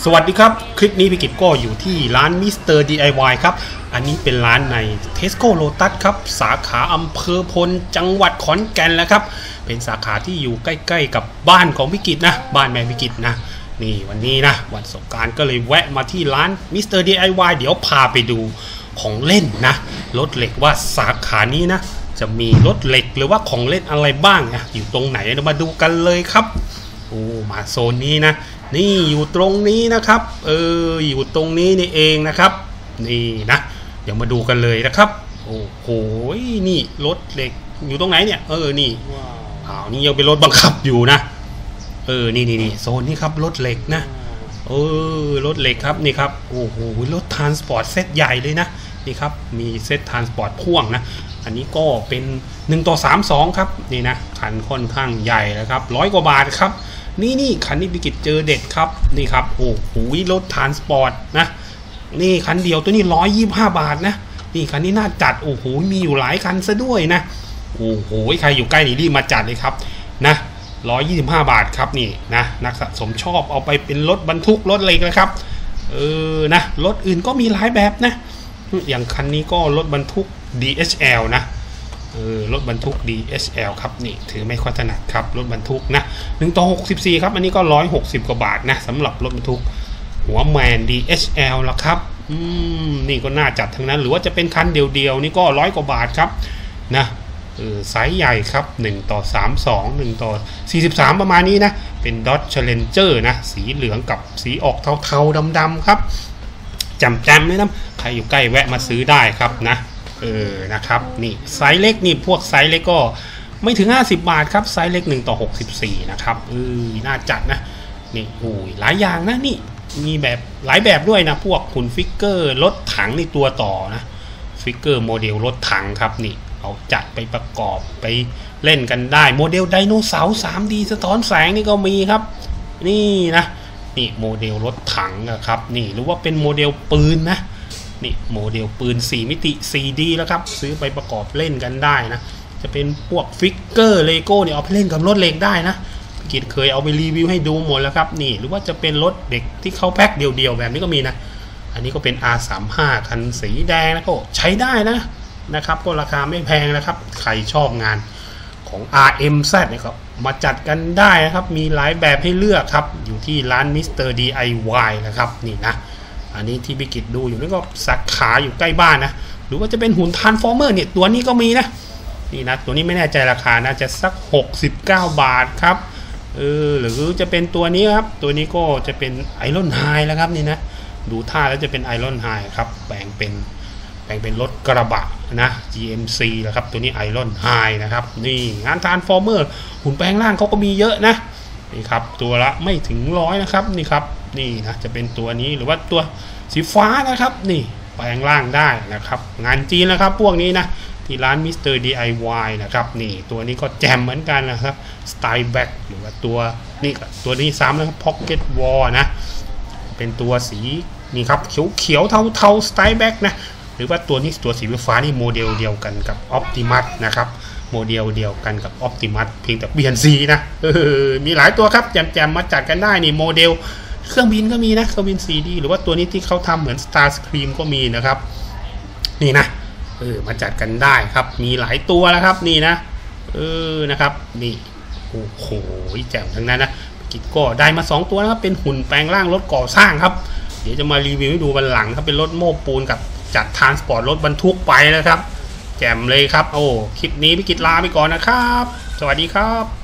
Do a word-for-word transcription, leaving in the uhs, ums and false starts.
สวัสดีครับคลิปนี้พี่กิจก็อยู่ที่ร้านมิสเตอร์ ดี ไอ วาย ครับอันนี้เป็นร้านใน Tesco Lotus ครับสาขาอำเภอพลจังหวัดขอนแก่นแล้วครับเป็นสาขาที่อยู่ใกล้ๆกับบ้านของพี่กิจนะบ้านแม่พี่กิจนะนี่วันนี้นะวันสงกรานต์ก็เลยแวะมาที่ร้านมิสเตอร์ ดี ไอ วาย เดี๋ยวพาไปดูของเล่นนะรถเหล็กว่าสาขานี้นะจะมีรถเหล็กหรือว่าของเล่นอะไรบ้างนะอยู่ตรงไหนเรามาดูกันเลยครับโอ้มาโซนนี้นะนี่อยู่ตรงนี้นะครับเอออยู่ตรงนี้นี่เองนะครับนี่นะเดี๋ยวมาดูกันเลยนะครับโอ้โหนี่รถเหล็กอยู่ตรงไหนเนี่ยเออนี่อ้าวนี่ยังเป็นรถบังคับอยู่นะเออนี่นี่นี่โซนนี้ครับรถเหล็กนะเออรถเหล็กครับนี่ครับโอ้โหรถทรานสปอร์ตเซตใหญ่เลยนะนี่ครับมีเซตทรานสปอร์ตพ่วงนะอันนี้ก็เป็นหนึ่งต่อสามสองครับนี่นะคันค่อนข้างใหญ่นะครับร้อยกว่าบาทครับนี่นี่คันนี้พิกิจเจอเด็ดครับนี่ครับโอ้โหรถทรานสปอร์ตนะนี่คันเดียวตัวนี้ร้อยยี่สิบห้าบาทนะนี่คันนี้น่าจัดโอ้โหมีอยู่หลายคันซะด้วยนะโอ้โหใครอยู่ใกล้นี่รีบมาจัดเลยครับนะร้อยยี่สิบห้าบาทครับนี่นะนักสะสมชอบเอาไปเป็นรถบรรทุกรถเหล็กนะครับเออนะรถอื่นก็มีหลายแบบนะอย่างคันนี้ก็รถบรรทุก ดี เอช แอล นะเออรถบรรทุก ดี เอช แอล ครับนี่ถือไม่ค่อยถนัดครับรถบรรทุกนะหนึ่งต่อหกสิบสี่ครับอันนี้ก็หนึ่งร้อยหกสิบกว่าบาทนะสำหรับรถบรรทุกหัวแมน ดี เอช แอล ละครับอืมนี่ก็น่าจัดทั้งนั้นหรือว่าจะเป็นคันเดียวๆนี่ก็ร้อยกว่าบาทครับนะเออไซส์ใหญ่ครับหนึ่งต่อสามสิบสอง หนึ่งต่อสี่สิบสามประมาณนี้นะเป็น Dodge Challenger นะสีเหลืองกับสีออกเทาๆดำๆครับจำๆเลยนะใครอยู่ใกล้แวะมาซื้อได้ครับนะเออนะครับนี่ไซส์เล็กนี่พวกไซส์เล็กก็ไม่ถึงห้าสิบบาทครับไซส์เล็กหนึ่งต่อหกสิบสี่นะครับเออน่าจัดนะนี่โอ้ยหลายอย่างนะนี่มีแบบหลายแบบด้วยนะพวกหุ่นฟิกเกอร์รถถังในตัวต่อนะฟิกเกอร์โมเดลรถถังครับนี่เอาจัดไปประกอบไปเล่นกันได้โมเดลไดโนเสาร์ ทรี ดี สะท้อนแสงนี่ก็มีครับนี่นะนี่โมเดลรถถังนะครับนี่หรือว่าเป็นโมเดลปืนนะนี่โมเดลปืนสี่มิติ โฟร์ ดี แล้วครับซื้อไปประกอบเล่นกันได้นะจะเป็นพวกฟิกเกอร์เลโก้เนี่ยเอาไปเล่นกับรถเหล็กได้นะพี่กิตเคยเอาไปรีวิวให้ดูหมดแล้วครับนี่หรือว่าจะเป็นรถเด็กที่เขาแพ็คเดียวๆแบบนี้ก็มีนะอันนี้ก็เป็น อาร์ สามสิบห้า คันสีแดงนะก็ใช้ได้นะนะครับก็ราคาไม่แพงนะครับใครชอบงานของ อาร์ เอ็ม แซด เนี่ยครับมาจัดกันได้นะครับมีหลายแบบให้เลือกครับอยู่ที่ร้าน มิสเตอร์ ดี ไอ วาย นะครับนี่นะอันนี้ที่พิกิตดูอยู่นี่ก็สาขาอยู่ใกล้บ้านนะหรือว่าจะเป็นหุ่นทรานส์ฟอร์เมอร์เนี่ยตัวนี้ก็มีนะนี่นะตัวนี้ไม่แน่ใจราคาน่าจะสักหกสิบเก้าบาทครับเออหรือจะเป็นตัวนี้ครับตัวนี้ก็จะเป็นไอรอนไฮแล้วครับนี่นะดูท่าแล้วจะเป็นไอรอนไฮครับแปลงเป็นแปลงเป็นรถกระบะนะ จี เอ็ม ซี นะครับตัวนี้ไอรอนไฮนะครับนี่งานทรานส์ฟอร์เมอร์หุ่นแปลงร่างเขาก็มีเยอะนะนี่ครับตัวละไม่ถึงร้อยนะครับนี่ครับนี่นะจะเป็นตัวนี้หรือว่าตัวสีฟ้านะครับนี่แปลงร่างได้นะครับงานจีนนะครับพวกนี้นะที่ร้าน มิสเตอร์ ดี ไอ วาย นะครับนี่ตัวนี้ก็แจมเหมือนกันนะครับสไตล์แบ็คหรือว่าตัวนี่ตัวนี้ซ้ำนะครับพ็อกเก็ตวอลนะเป็นตัวสีนี่ครับเขียวเขียวเทาเทาสไตล์แบ็คนะหรือว่าตัวนี้ตัวสีฟ้านี่โมเดลเดียวกันกับ Optimus นะครับโมเดลเดียวกันกับ Optimus เพียงแต่เปลี่ยนสีนะเออมีหลายตัวครับแจมๆมาจัดกันได้นี่โมเดลเครื่องบินก็มีนะเครื่องบิน โฟร์ ดี หรือว่าตัวนี้ที่เขาทำเหมือน Starscream ก็มีนะครับนี่นะเออมาจัดกันได้ครับมีหลายตัวแล้วครับนี่นะเออนะครับนี่โอ้โหแจ่มทั้งนั้นนะกิจก็ได้มาสองตัวนะครับเป็นหุ่นแปลงร่างรถก่อสร้างครับเดี๋ยวจะมารีวิวให้ดูวันหลังครับเป็นรถโม้ปูนกับจัดทรานสปอร์ตรถบรรทุกไปนะครับแจ่มเลยครับโอ้คลิปนี้พี่กิจลาไปก่อนนะครับสวัสดีครับ